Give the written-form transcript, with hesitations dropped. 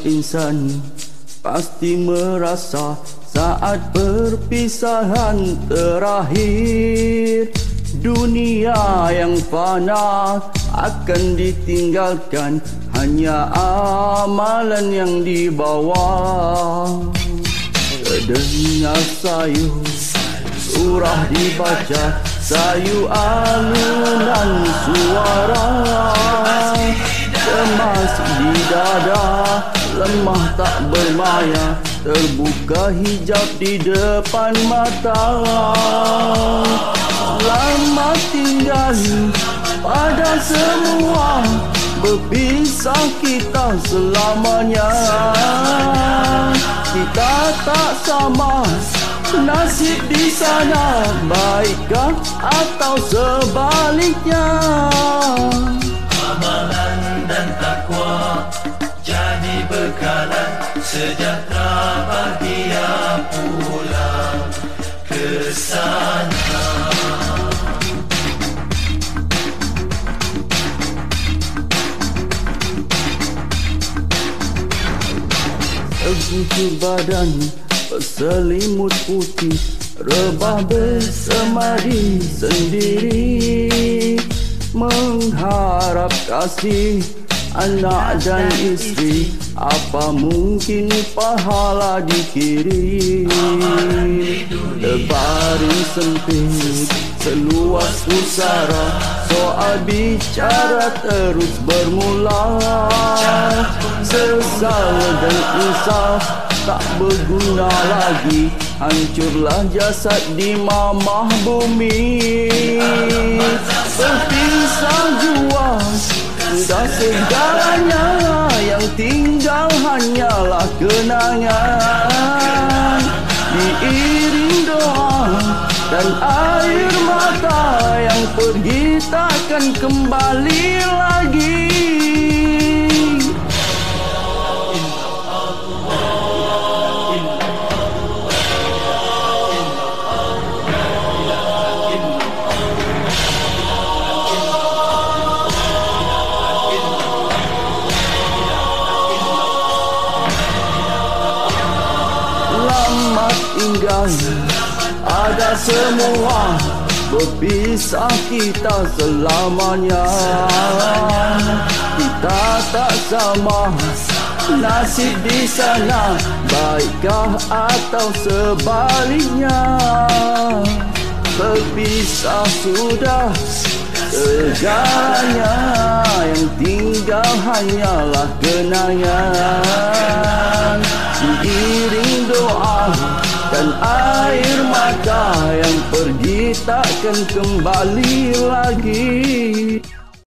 insan pasti merasa saat perpisahan terakhir. Dunia yang fana akan ditinggalkan, hanya amalan yang dibawa. Terdengar sayu surah dibaca, sayu alunan suara. Cemas di dada, lemah tak bermaya, terbuka hijab di depan mata. Selamat tinggal pada semua, berpisah kita selamanya. Kita tak sama, nasib di sana baikkah atau sebaliknya. Amalan dan takwa jadi bekalan, sejahtera bahagia pulang ke sana. Segujur badan berselimut putih, rebah bersemadi sendiri, mengharap kasih anak dan isteri. Apa mungkin pahala dikirim? Terbaring sempit seluas pusara, soal bicara terus bermula. Sesal dan insaf tak berguna lagi, hancurlah jasad di mamah bumi. Berpisah jua sudah segalanya, yang tinggal hanyalah kenangan. Diiring doa dan air mata, yang pergi takkan kembali lagi. Selamat tinggal ada semua, berpisah kita selamanya. Kita tak sama, nasib di sana baikkah atau sebaliknya. Berpisah sudah segalanya, yang tinggal hanyalah kenangan. Diiring doa dan air mata, yang pergi takkan kembali lagi.